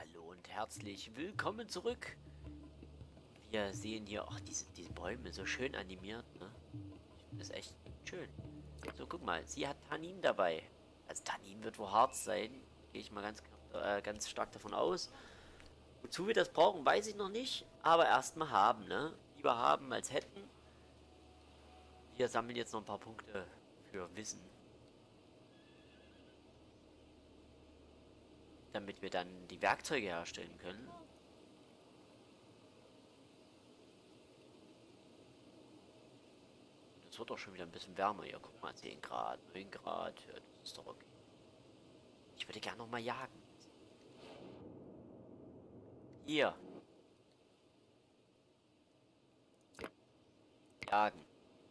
Hallo und herzlich willkommen zurück. Wir sehen hier auch diese Bäume so schön animiert, ne? Ich finde das echt schön. So, guck mal, sie hat Tannin dabei. Also Tannin wird wohl Harz sein. Gehe ich mal ganz stark davon aus. Wozu wir das brauchen, weiß ich noch nicht. Aber erstmal haben, ne? Lieber haben als hätten. Wir sammeln jetzt noch ein paar Punkte für Wissen. Damit wir dann die Werkzeuge herstellen können. Es wird auch schon wieder ein bisschen wärmer hier. Guck mal, 10 Grad, 9 Grad. Ja, das ist doch okay. Ich würde gerne noch mal jagen. Hier. Jagen.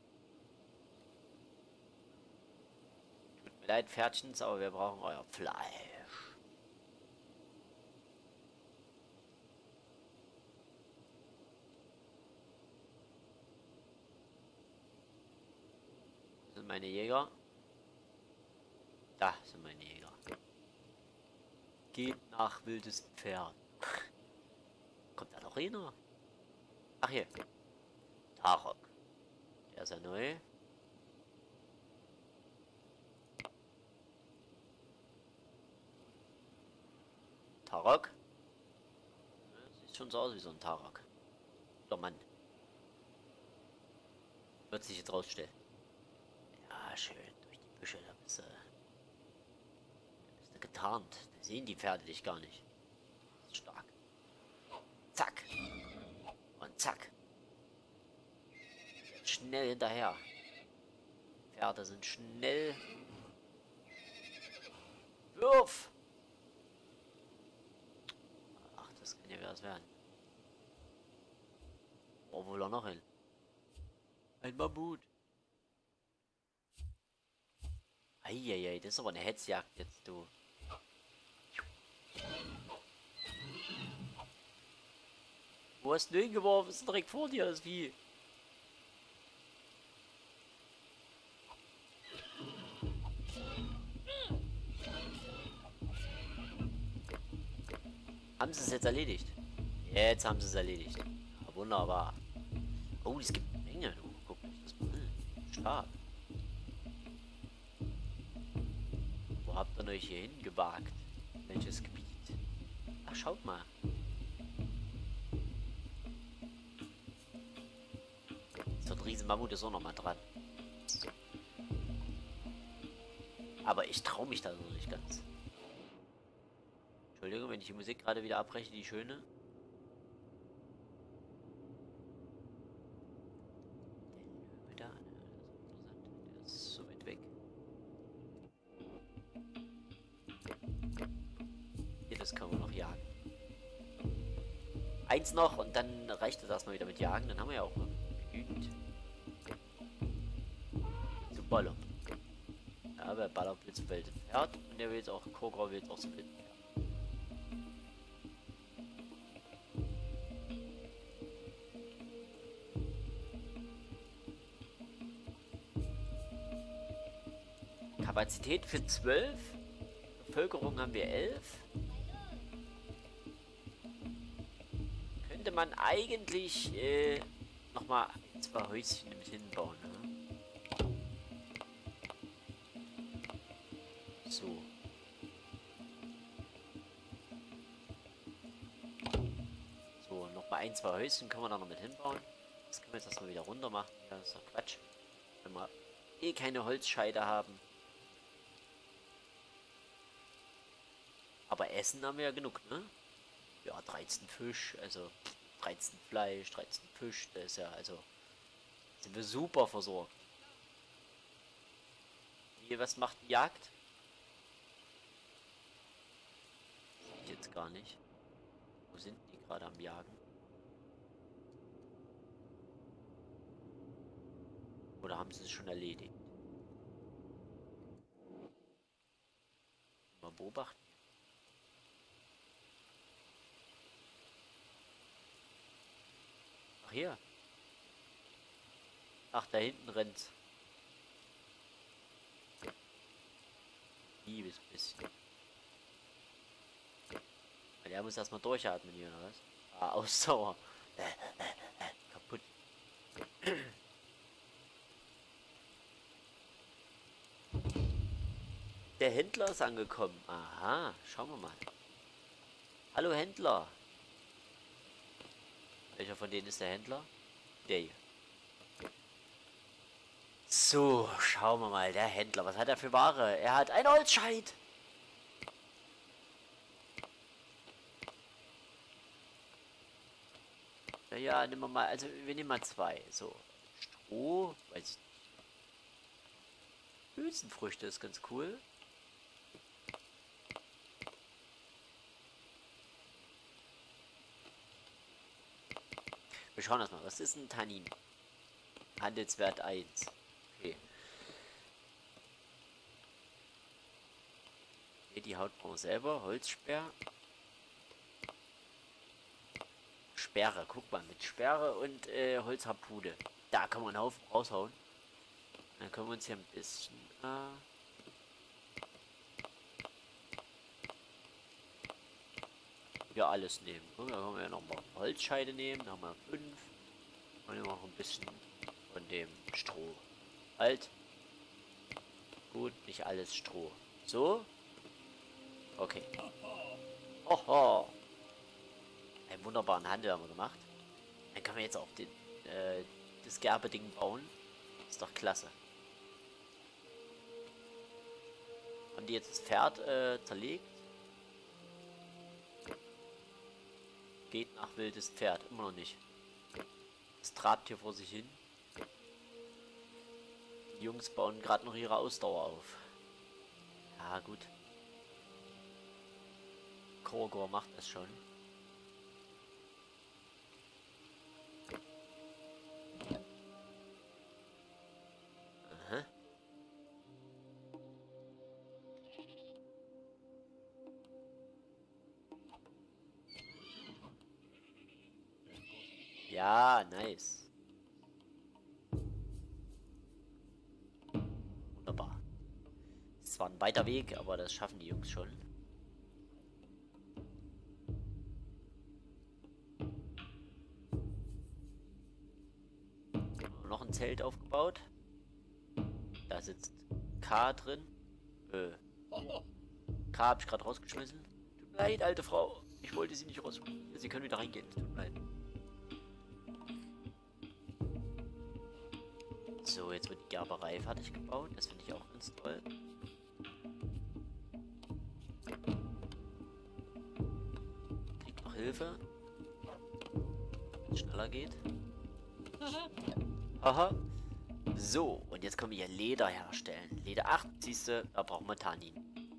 Tut mir leid, Pferdchens, aber wir brauchen euer Fleisch. Das sind meine Jäger. Da sind meine Jäger. Geht nach wildes Pferd. Kommt da noch einer? Ach hier. Tarok. Der ist ja neu. Tarok. Ja, sieht schon so aus wie so ein Tarok. Der Mann. Wird sich jetzt rausstellen. Ja, schön. Durch die Büsche, da bist du getarnt. Da sehen die Pferde dich gar nicht. Das ist stark. Zack. Und zack. Schnell hinterher. Pferde sind schnell. Wirf! Ach, das kann ja wieder was werden. Wo will er noch hin? Ein Mammut. Eieiei, das ist aber eine Hetzjagd jetzt, du. Wo hast du hingeworfen? Ist direkt vor dir, das Vieh. Haben sie es jetzt erledigt? Jetzt haben sie es erledigt. Ja, wunderbar. Oh, es gibt eine Menge, du. Guck mal, das mal an. Stark. Wo habt ihr euch hier hingewagt? Welches Gebiet? Ach, schaut mal. So ein Riesenmammut ist auch noch mal dran. Aber ich traue mich da noch nicht ganz. Entschuldigung, wenn ich die Musik gerade wieder abbreche, die schöne. Der Löwe da, ne, das ist interessant. Der ist so weit weg. Hier, das können wir noch jagen. Eins noch und dann reicht das erstmal wieder mit Jagen. Dann haben wir ja auch genügend. Zu ballern. Ja, wer ballert will zum wilden Pferd und der will jetzt auch, Kogra will jetzt auch zum wilden Pferd. Kapazität für 12. Bevölkerung haben wir 11. Könnte man eigentlich nochmal 2 Häuschen mit hinbauen. Ne? So. So, nochmal 2 Häuschen können wir da noch mit hinbauen. Das können wir jetzt erstmal wieder runter machen. Ja, das ist doch Quatsch. Wenn wir eh keine Holzscheide haben. Aber Essen haben wir ja genug, ne? Ja, 13 Fisch, also 13 Fleisch, 13 Fisch, das ist ja, also sind wir super versorgt. Wie, was macht die Jagd? Sehe ich jetzt gar nicht. Wo sind die gerade am Jagen? Oder haben sie es schon erledigt? Mal beobachten. Ach, hier. Ach, da hinten rennt. Liebes bisschen. Weil Der muss erstmal durchatmen hier, oder was? Ah, Ausdauer. Kaputt. Der Händler ist angekommen. Aha, schauen wir mal. Hallo Händler. Welcher von denen ist der Händler? Der hier. So, schauen wir mal. Der Händler. Was hat er für Ware? Er hat ein Holzscheit. Ja, nehmen wir mal. Also, wir nehmen mal 2. So. Stroh. Weiß ich nicht. Hülsenfrüchte ist ganz cool. Wir schauen das mal. Was ist ein Tannin? Handelswert 1. Okay. Hier die Haut brauchen wir selber. Holzsperr. Sperre. Guck mal. Mit Sperre und Holzharpune. Da kann man einen Haufen raushauen. Dann können wir uns hier ein bisschen... ja, alles nehmen. Da können wir ja noch mal Holzscheide nehmen. Da haben wir 5. Und noch ein bisschen von dem Stroh. Halt. Gut, nicht alles Stroh. So. Okay. Oho. Einen wunderbaren Handel haben wir gemacht. Dann können wir jetzt auch den, das Gerbeding bauen. Ist doch klasse. Haben die jetzt das Pferd zerlegt? Geht nach wildes Pferd. Immer noch nicht. Es trabt hier vor sich hin. Die Jungs bauen gerade noch ihre Ausdauer auf. Ja, gut. Korgor macht das schon. Aha. Ja, nice. Wunderbar. Es war ein weiter Weg, aber das schaffen die Jungs schon. Noch ein Zelt aufgebaut. Da sitzt K drin. K hab ich gerade rausgeschmissen. Tut mir leid, alte Frau. Ich wollte sie nicht rausschmeißen. Sie können wieder reingehen. Tut mir leid. So, jetzt wird die Gerberei fertig gebaut. Das finde ich auch ganz toll. Kriegt noch Hilfe. Wenn es schneller geht. Haha. So, und jetzt können wir hier Leder herstellen. Leder 8, siehst du, da brauchen wir Tannin.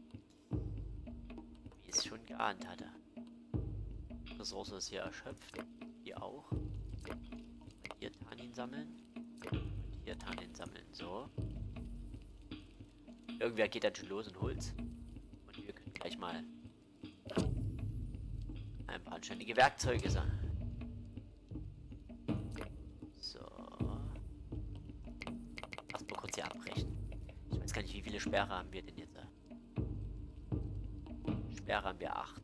Wie ich es schon geahnt hatte. Ressource ist hier erschöpft. Hier auch. Und hier Tannin sammeln. Hier Tannin sammeln, so. Irgendwer geht dann schon los und holt's. Und wir können gleich mal ein paar anständige Werkzeuge sammeln. So. Erstmal kurz hier abbrechen. Ich weiß gar nicht, wie viele Sperre haben wir denn jetzt? Sperre haben wir 8.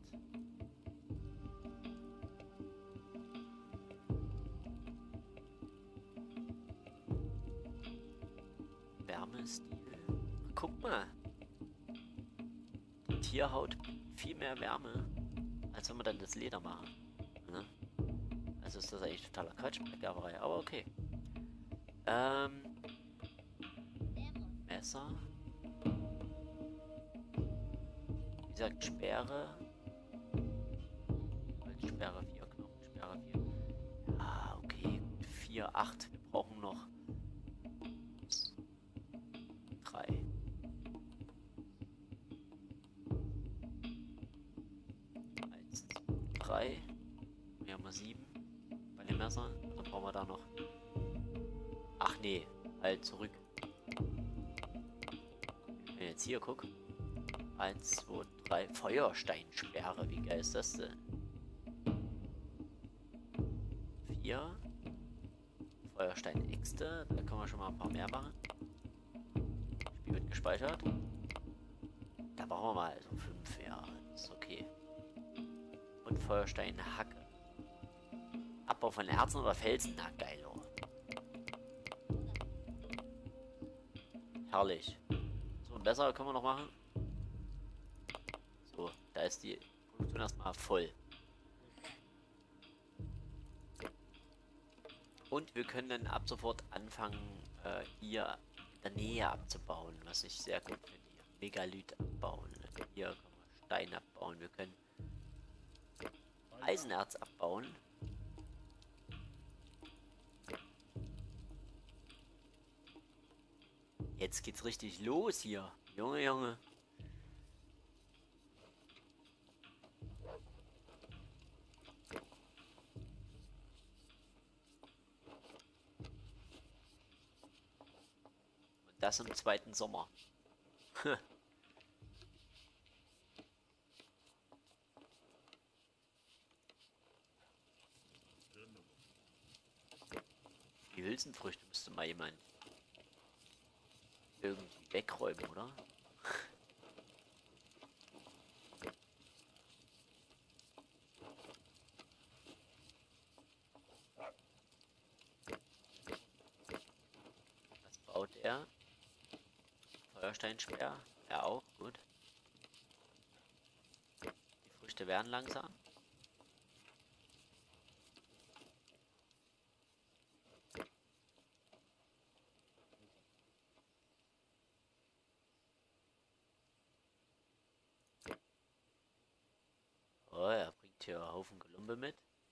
Wärmestil. Guck mal. Die Tierhaut viel mehr Wärme, als wenn wir dann das Leder machen. Ne? Also ist das eigentlich totaler Quatsch mit der Gerberei, aber okay. Messer. Wie gesagt, Sperre. Sperre 4, Knochensperre 4. Ah, okay. 4, 8. Wir brauchen noch 3. 1, 3. Wir haben 7 bei den Messern. Dann brauchen wir da noch. Ach nee, halt zurück. Jetzt hier, guck. 1, 2, 3. Feuersteinsperre. Wie geil ist das denn? 4. Feuersteinäxte. Da können wir schon mal ein paar mehr machen. Spiel wird gespeichert. Da brauchen wir mal so 5. Ja, ist okay. Und Feuersteinhacke. Abbau von Erzen oder Felsen? Na geil, oh. Herrlich. So, und besser können wir noch machen. So, da ist die Produktion erstmal voll. Und wir können dann ab sofort anfangen, hier in der Nähe abzubauen, was ich sehr gut finde. Hier Megalith abbauen. Hier können wir Stein abbauen. Wir können Eisenerz abbauen. Jetzt geht's richtig los hier. Junge, Junge. Und das im zweiten Sommer. Die Hülsenfrüchte müsste mal jemand irgendwie wegräumen, oder? Was baut er? Feuersteinspeer? Ja, auch, gut. Die Früchte werden langsam. Oh, er bringt hier einen Haufen Gelumpe mit.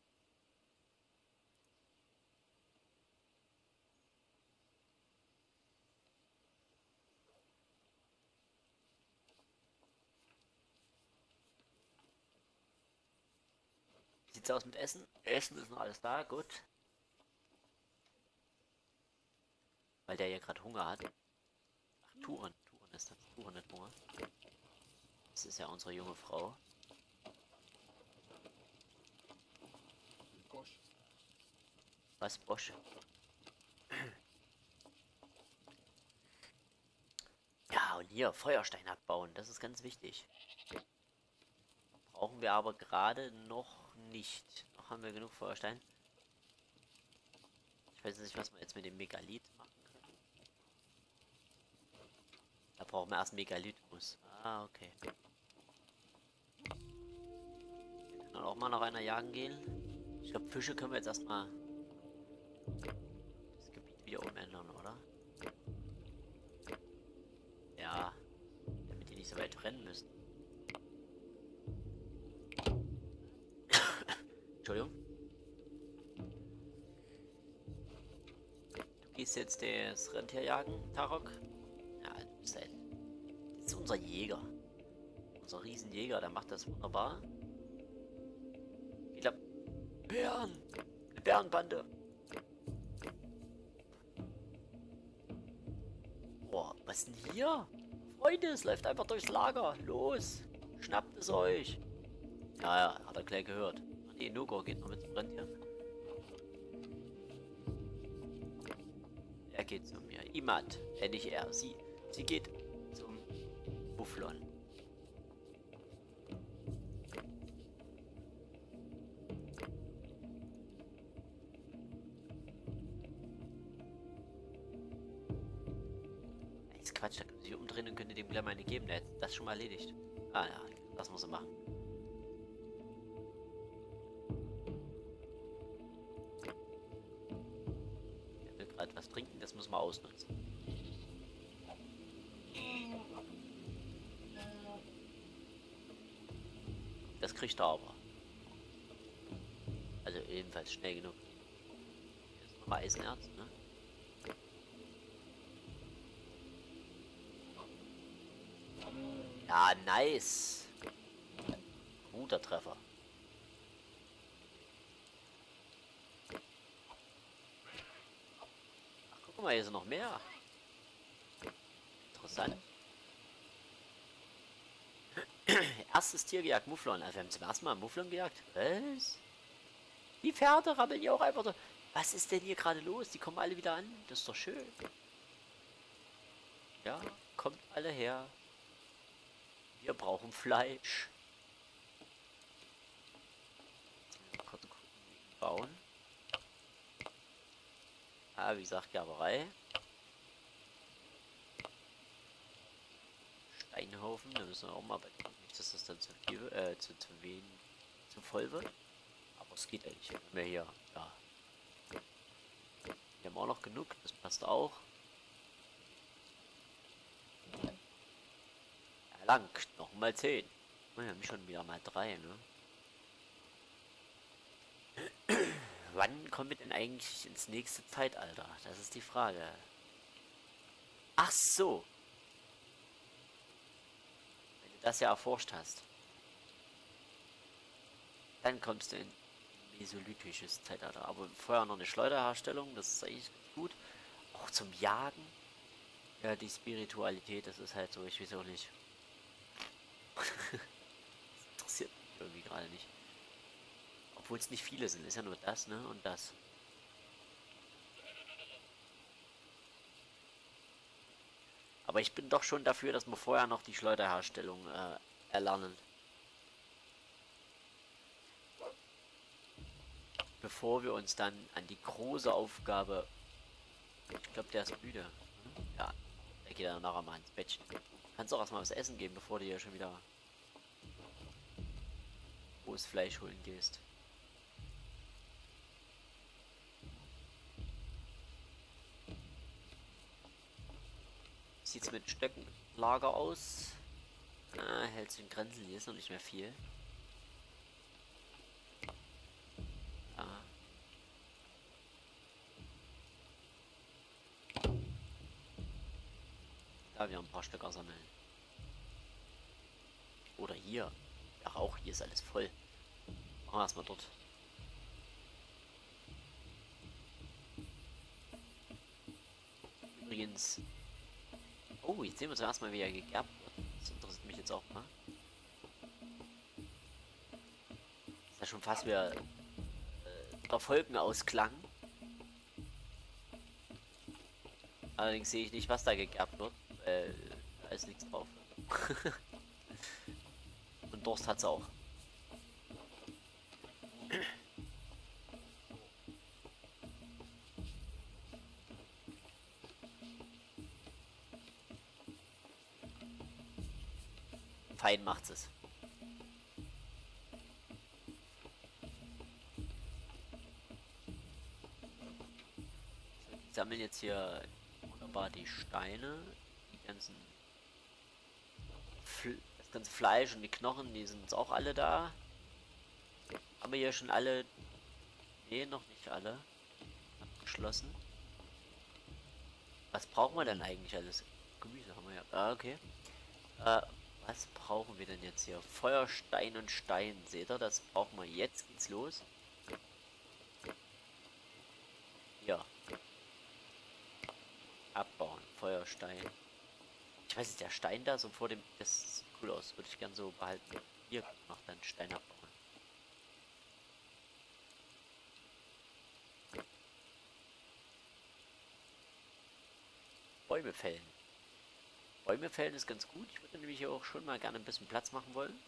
Wie sieht's aus mit Essen? Essen ist noch alles da, gut. Weil der ja gerade Hunger hat. Ach, Turen ist das. Turen hat Hunger. Das ist ja unsere junge Frau. Was, Bosch? Ja, und hier Feuerstein abbauen, das ist ganz wichtig. Brauchen wir aber gerade noch nicht. Noch haben wir genug Feuerstein. Ich weiß nicht, was wir jetzt mit dem Megalith machen können. Da brauchen wir erst Megalithmus. Ah, okay. Wir können auch mal nach einer jagen gehen. Ich glaube, Fische können wir jetzt erstmal das Gebiet wieder umändern, oder? Ja, damit die nicht so weit rennen müssen. Entschuldigung. Du gehst jetzt das Rentier jagen, Tarok? Ja, du bist halt. Das ist unser Jäger. Unser Riesenjäger, der macht das wunderbar. Ich glaube, Bären! Eine Bärenbande! Boah, was denn hier? Freunde, es läuft einfach durchs Lager. Los! Schnappt es euch! Ja, ja, hat er gleich gehört. Nee, Nogor geht noch mit zum Rentier. Er geht zu mir. Imad, nicht er. Sie geht zum Bufflon. Jetzt Quatsch, da können Sie sich umdrehen und könnte dem gleich mal eine geben. Der hat das schon mal erledigt. Ah ja, das muss er machen. Der will gerade was trinken, das muss man ausnutzen. Das kriegt er aber. Also jedenfalls schnell genug. Hier ist nochmal Eisenerz, ne? Ja, nice. Guter Treffer. Ach, guck mal, hier sind noch mehr. Interessant. Erstes Tier gejagt, Mufflon. Also wir haben zum ersten Mal Mufflon gejagt. Was? Die Pferde rabbeln ja auch einfach so. Was ist denn hier gerade los? Die kommen alle wieder an. Das ist doch schön. Ja, kommt alle her. Wir brauchen Fleisch. Ja, wie gesagt, Gerberei. Steinhaufen, da müssen wir auch mal bedenken, nicht, dass das dann zu viel, zu wenig, zu voll wird. Aber es geht eigentlich. Wenn wir hier, ja. Wir haben auch noch genug, das passt auch. Ja, langt noch mal 10. Wir haben schon wieder mal 3, ne? Wann kommen wir denn eigentlich ins nächste Zeitalter? Das ist die Frage. Ach so. Wenn du das ja erforscht hast, dann kommst du in mesolithisches Zeitalter. Aber vorher noch eine Schleuderherstellung, das ist eigentlich ganz gut. Auch zum Jagen. Ja, die Spiritualität, das ist halt so, ich weiß auch nicht. Das interessiert mich irgendwie gerade nicht. Obwohl es nicht viele sind, ist ja nur das, ne? Und das. Aber ich bin doch schon dafür, dass wir vorher noch die Schleuderherstellung erlernen. Bevor wir uns dann an die große Aufgabe... Ich glaube, der ist müde. Ja, der geht dann nachher mal ins Bettchen. Kannst auch erstmal was essen geben, bevor du hier schon wieder rohes Fleisch holen gehst. Sieht's mit Stöckenlager aus? Hält sich in Grenzen, hier ist noch nicht mehr viel. Da wir ein paar Stöcker sammeln. Oder hier. Ach, auch hier ist alles voll. Machen wir erstmal dort. Übrigens. Oh, jetzt sehen wir zum ersten Mal, wie er gegerbt wird. Das interessiert mich jetzt auch mal. Ist ja schon fast wieder der Folgenausklang. Allerdings sehe ich nicht, was da gegerbt wird. Da ist nichts drauf. Und Durst hat's auch. Fein macht's es. Ich sammle jetzt hier wunderbar die Steine, die ganzen das ganze Fleisch und die Knochen, die sind jetzt auch alle da. Haben wir hier schon alle? Ne, noch nicht alle. Abgeschlossen. Was brauchen wir denn eigentlich alles? Gemüse haben wir ja. Ah, okay. Was brauchen wir denn jetzt hier? Feuer, Stein und Stein. Seht ihr, das brauchen wir. Jetzt geht's los. Ja. Abbauen. Feuerstein. Ich weiß nicht, der Stein da so vor dem... Das sieht cool aus. Würde ich gern so behalten. Hier noch dann Stein abbauen. Bäume fällen. Bäume fällen ist ganz gut. Ich würde nämlich auch schon mal gerne ein bisschen Platz machen wollen.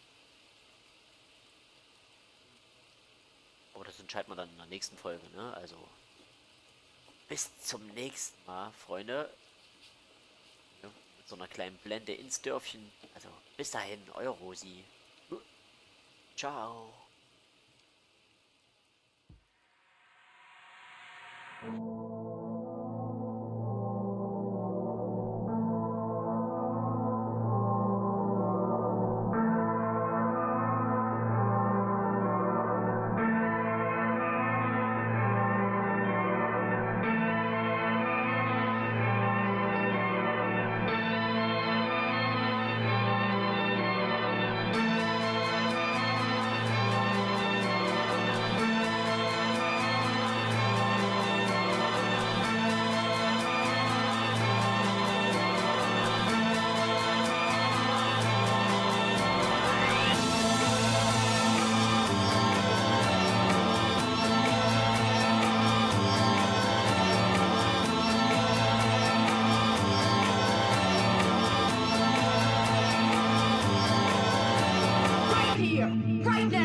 Aber das entscheidet man dann in der nächsten Folge, ne? Also bis zum nächsten Mal, Freunde. Ja, mit so einer kleinen Blende ins Dörfchen. Also bis dahin, euer Rosi. Ciao. Right here, right now.